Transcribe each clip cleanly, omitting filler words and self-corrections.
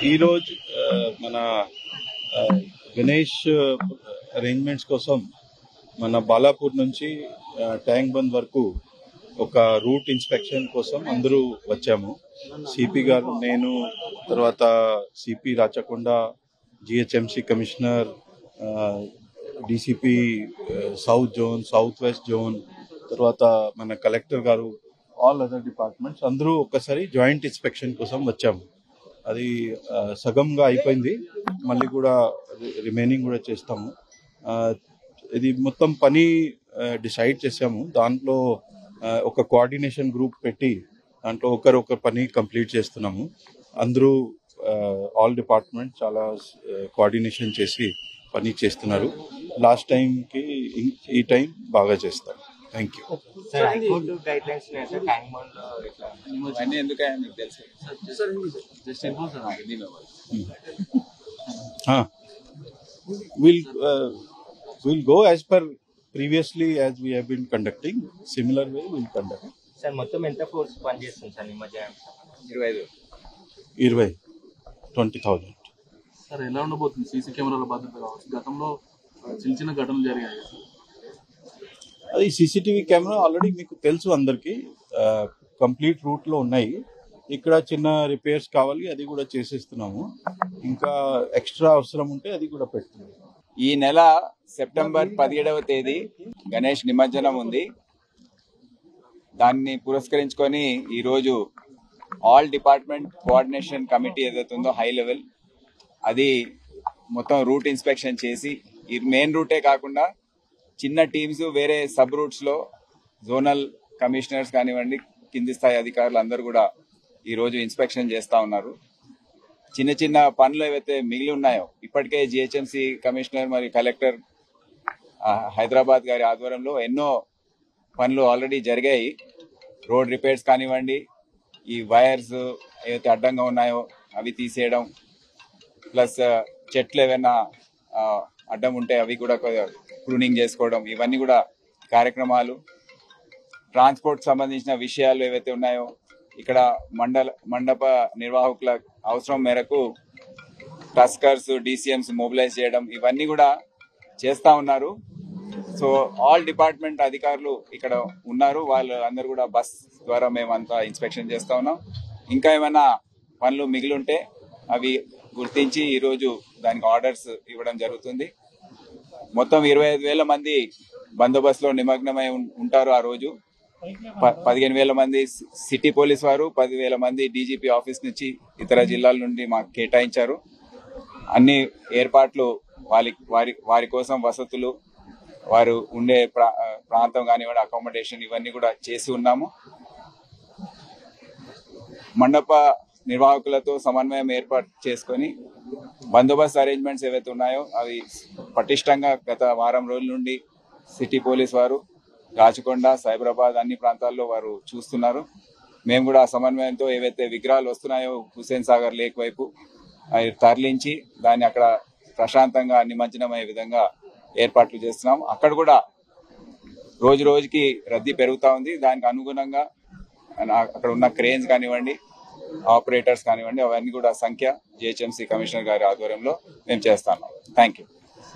ఈరోజు మన గణేష్ అరేంజ్మెంట్స్ కోసం మన బాలాపూర్ నుంచి ట్యాంక్ బండ్ వరకు ఒక రూట్ ఇన్స్పెక్షన్ కోసం అందరూ వచ్చాము. సిపి గారు, నేను, తర్వాత CP Rachakonda, GHMC commissioner, DCP south zone, south west zone, తర్వాత మన కలెక్టర్ గారు, ఆల్ అదర్ డిపార్ట్మెంట్స్ అందరూ ఒక్కసారి జాయింట్ ఇన్స్పెక్షన్ కోసం వచ్చాము. అది సగంగా అయిపోయింది, మళ్ళీ కూడా రిమైనింగ్ కూడా చేస్తాము. ఇది మొత్తం పని డిసైడ్ చేసాము. దాంట్లో ఒక కోఆర్డినేషన్ గ్రూప్ పెట్టి దాంట్లో ఒకరు పని కంప్లీట్ చేస్తున్నాము. అందరూ ఆల్ డిపార్ట్మెంట్ చాలా కోఆర్డినేషన్ చేసి పని చేస్తున్నారు. లాస్ట్ టైంకి ఈ టైం బాగా చేస్తాం. Thank you. We'll go as per previously as we have been conducting. Similar way we'll conduct. Sir, మొత్తం ఎంత ఫోర్స్ పని చేస్తుంది సార్ నిమజ్జనం? 20,000. సార్ ఎలా ఉండబోతుంది సీసీ కెమెరాల భద్రత కావచ్చు? గతంలో చిన్న చిన్న ఘటనలు జరిగాయి. అది సీసీటీవీ కెమెరా ఆల్రెడీ మీకు తెలుసు అందరికి, కంప్లీట్ రూట్ లో ఉన్నాయి. ఇక్కడ చిన్న రిపేర్స్ కావాలి, అది కూడా చేసేస్తున్నాము. ఇంకా ఎక్స్ట్రా అవసరం ఉంటే అది కూడా పెడుతున్నాము. ఈ నెల సెప్టెంబర్ 17వ తేదీ గణేష్ నిమజ్జనం ఉంది. దాన్ని పురస్కరించుకొని ఈరోజు ఆల్ డిపార్ట్మెంట్ కోఆర్డినేషన్ కమిటీ ఏదైతే ఉందో హై లెవెల్, అది మొత్తం రూట్ ఇన్స్పెక్షన్ చేసి ఈ మెయిన్ రూటే కాకుండా చిన్న టీమ్స్ వేరే సబ్ రూట్స్ లో జోనల్ కమిషనర్స్ కానివ్వండి, కింది స్థాయి అధికారులు అందరూ కూడా ఈరోజు ఇన్స్పెక్షన్ చేస్తా ఉన్నారు. చిన్న చిన్న పనులు ఏవైతే మిగిలి ఉన్నాయో ఇప్పటికే జిహెచ్ఎంసి కమిషనర్ మరియు కలెక్టర్ హైదరాబాద్ గారి ఆధ్వర్యంలో ఎన్నో పనులు ఆల్రెడీ జరిగాయి. రోడ్ రిపేర్స్ కానివ్వండి, ఈ వైర్స్ ఏవైతే అడ్డంగా ఉన్నాయో అవి తీసేయడం, ప్లస్ చెట్లు ఏమైనా అడ్డం ఉంటే అవి కూడా ప్రూనింగ్ చేసుకోవడం, ఇవన్నీ కూడా కార్యక్రమాలు. ట్రాన్స్పోర్ట్ సంబంధించిన విషయాలు ఏవైతే ఉన్నాయో ఇక్కడ మండప నిర్వాహకుల అవసరం మేరకు టస్కర్స్, DCMs మొబిలైజ్ చేయడం, ఇవన్నీ కూడా చేస్తా ఉన్నారు. సో ఆల్ డిపార్ట్మెంట్ అధికారులు ఇక్కడ ఉన్నారు. వాళ్ళు అందరూ కూడా బస్ ద్వారా మేమంతా ఇన్స్పెక్షన్ చేస్తా ఉన్నాం. ఇంకా ఏమైనా పనులు మిగిలి ఉంటే అవి గుర్తించి ఈరోజు దానికి ఆర్డర్స్ ఇవ్వడం జరుగుతుంది. మొత్తం 25,000 మంది బందోబస్తులో నిమగ్నమై ఉంటారు. ఆ రోజు 15,000 మంది సిటీ పోలీస్ వారు, 10,000 మంది డీజీపీ ఆఫీస్ నుంచి ఇతర జిల్లాల నుండి మాకు కేటాయించారు. అన్ని ఏర్పాట్లు వారి కోసం వసతులు, వారు ఉండే ప్రాంతం కానివ్వండి, అకామిడేషన్, ఇవన్నీ కూడా చేసి ఉన్నాము. మండప నిర్వాహకులతో సమన్వయం ఏర్పాటు చేసుకొని బందోబస్తు అరేంజ్మెంట్స్ ఏవైతే ఉన్నాయో అవి పటిష్టంగా గత వారం రోజుల నుండి సిటీ పోలీస్ వారు రాచకొండ, సైబరాబాద్ అన్ని ప్రాంతాల్లో వారు చూస్తున్నారు. మేము కూడా సమన్వయంతో ఏవైతే విగ్రహాలు వస్తున్నాయో హుస్సేన్ సాగర్ లేక్ వైపు అవి తరలించి దాన్ని అక్కడ ప్రశాంతంగా నిమజ్జనమయ్యే విధంగా ఏర్పాట్లు చేస్తున్నాం. అక్కడ కూడా రోజు రోజుకి రద్దీ పెరుగుతూ ఉంది. దానికి అనుగుణంగా అక్కడ ఉన్న క్రేన్స్ కానివ్వండి, ఆపరేటర్స్ కానివ్వండి, అవన్నీ కూడా సంఖ్య జిహెచ్ఎంసి కమిషనర్ గారి ఆధ్వర్యంలో మేము చేస్తాం. Thank you.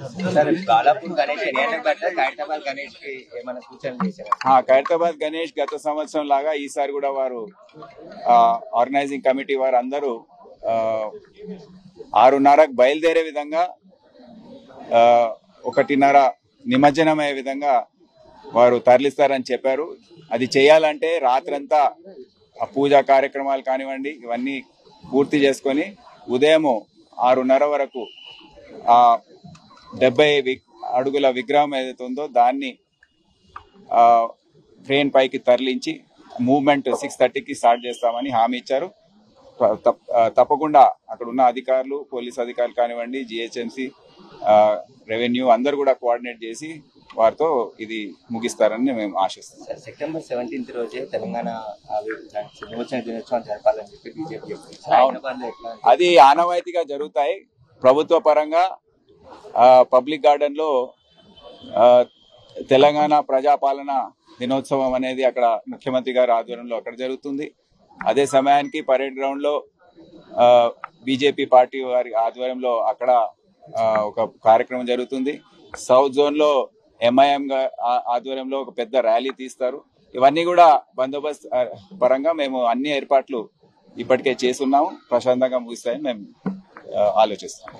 ఖైరతాబాద్ గణేష్ గత సంవత్సరం లాగా ఈసారి కూడా వారు ఆర్గనైజింగ్ కమిటీ వారు అందరూ 6:30కు బయలుదేరే విధంగా 1:30 నిమజ్జనం అయ్యే విధంగా వారు తరలిస్తారని చెప్పారు. అది చేయాలంటే రాత్రంతా ఆ పూజా కార్యక్రమాలు కానివ్వండి ఇవన్నీ పూర్తి చేసుకొని ఉదయం 6:30 వరకు ఆ 70 అడుగుల విగ్రహం ఏదైతే ఉందో దాన్ని ట్రైన్ పైకి తరలించి మూవ్మెంట్ 6:30కి స్టార్ట్ చేస్తామని హామీ ఇచ్చారు. తప్పకుండా అక్కడ ఉన్న అధికారులు, పోలీస్ అధికారులు కానివ్వండి, జిహెచ్ఎంసి, రెవెన్యూ అందరు కూడా కోఆర్డినేట్ చేసి వారితో ఇది ముగిస్తారని మేము ఆశిస్తున్నాం. సెప్టెంబర్ 17th రోజే తెలంగాణ విమోచన దినోత్సవం జరపాలని చెప్పి బీజేపీ. అది ఆనవాయితీగా జరుగుతాయి. ప్రభుత్వ పరంగా పబ్లిక్ గార్డెన్ లో తెలంగాణ ప్రజాపాలన దినోత్సవం అనేది అక్కడ ముఖ్యమంత్రి గారి ఆధ్వర్యంలో అక్కడ జరుగుతుంది. అదే సమయానికి పరేడ్ గ్రౌండ్ లో బీజేపీ పార్టీ వారి ఆధ్వర్యంలో అక్కడ ఒక కార్యక్రమం జరుగుతుంది. సౌత్ జోన్ లో ఎంఐఎం ఆధ్వర్యంలో ఒక పెద్ద ర్యాలీ తీస్తారు. ఇవన్నీ కూడా బందోబస్తు పరంగా మేము అన్ని ఏర్పాట్లు ఇప్పటికే చేస్తున్నాము. ప్రశాంతంగా ముగిస్తాయని మేము ఆలోచిస్తాము.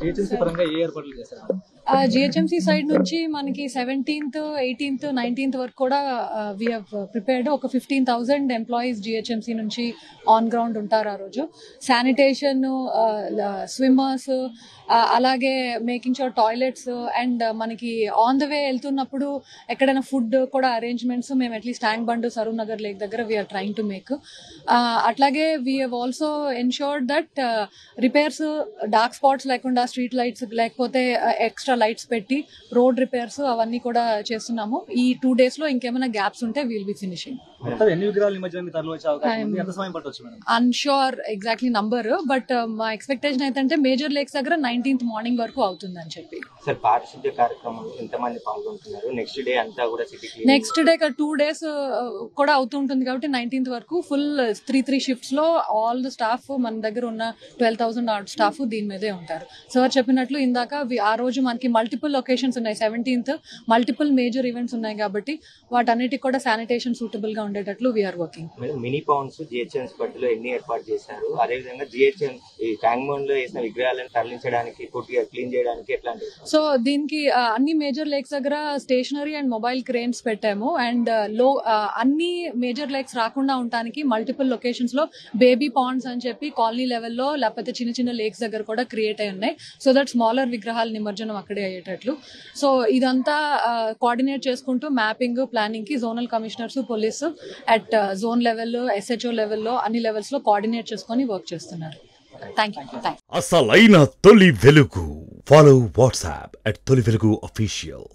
జిహెచ్ఎంసీ సైడ్ నుంచి మనకి 17th, 18th, 19th వరకు కూడా వీ హ్యావ్ ప్రిపేర్డ్. ఒక 15,000 ఎంప్లాయీస్ జిహెచ్ఎంసీ నుంచి ఆన్ గ్రౌండ్ ఉంటారు ఆ రోజు. శానిటేషన్, స్విమ్మర్స్, అలాగే మేకింగ్ షూర్ టాయిలెట్స్ అండ్ మనకి ఆన్ ద వే వెళ్తున్నప్పుడు ఎక్కడైనా ఫుడ్ కూడా అరేంజ్మెంట్స్ మేము అట్లీస్ట్ ట్యాంక్ బండ్, సరూర్ నగర్ లేక్ దగ్గర వీఆర్ ట్రైంగ్ టు మేక్. అట్లాగే we have also ensured that repairs, dark spots లేకుండా, స్ట్రీట్ లైట్స్ లేకపోతే ఎక్స్ట్రా లైట్స్ పెట్టి రోడ్ రిపేర్స్ అవన్నీ కూడా చేస్తున్నాము. ఈ 2 days లో ఇంకేమైనా గ్యాప్స్ ఉంటే will be finishing. Unsure exactly number, but మా ఎక్స్పెక్టేషన్ అయితే మేజర్ లేక్స్ దగ్గర 19th మార్నింగ్ వరకు అవుతుంది అని చెప్పి. సార్, పారిశుద్ధ్య కార్యక్రమంలో ఎంతమంది పాల్గొంటున్నారు? నెక్స్ట్ డే అంతా కూడా నెక్స్ట్ డే 2 days కూడా అవుతుంటుంది కాబట్టి 19th వరకు ఫుల్ 3 shifts లో ఆల్ ద స్టాఫ్ మన దగ్గర ఉన్న 12,000 స్టాఫ్ దీని మీదే ఉంటారు. సార్ చెప్పినట్లు ఇందాక ఆ రోజు మనకి మల్టిపుల్ లొకేషన్స్ ఉన్నాయి. 17th మల్టిపుల్ మేజర్ ఈవెంట్స్ ఉన్నాయి కాబట్టి వాటన్నిటికి కూడా శానిటేషన్ సూటబుల్ గా ఉండేటట్లు we're working. Mini ponds GHMC పరిధిలో ఎన్ని ఏర్పాటు చేశారు? అదేవిధంగా జిహెచ్ఎం ట్యాంక్ బండ్ లో వేసిన విగ్రహాలను తరలించడానికి, పూర్తిగా క్లీన్ చేయడానికి ఎట్లాంటి? సో దీనికి అన్ని మేజర్ లేక్స్ దగ్గర స్టేషనరీ అండ్ మొబైల్ క్రేన్స్ పెట్టాము. అండ్ అన్ని మేజర్ లేక్స్ రాకుండా ఉండడానికి మల్టిపుల్ లొకేషన్స్ లో బేబీ పాండ్స్ అని చెప్పి కాలనీ లెవెల్లో లేకపోతే చిన్న చిన్న లేక్స్ దగ్గర కూడా క్రియేట్ అయి ఉన్నాయి. సో దట్ స్మాలర్ విగ్రహాల నిమజ్జనం అక్కడే అయ్యేటట్లు. సో ఇదంతా కోఆర్డినేట్ చేసుకుంటూ మ్యాపింగ్, ప్లానింగ్ కి zonal commissioners, police at zone level, SHO లెవెల్లో అన్ని లెవెల్స్ లో కోఆర్డినేట్ చేసుకొని వర్క్ చేస్తున్నారు. Thank you. అసలైన తొలి వెలుగు. ఫాలో వాట్సాప్ @తొలి వెలుగు అఫీషియల్.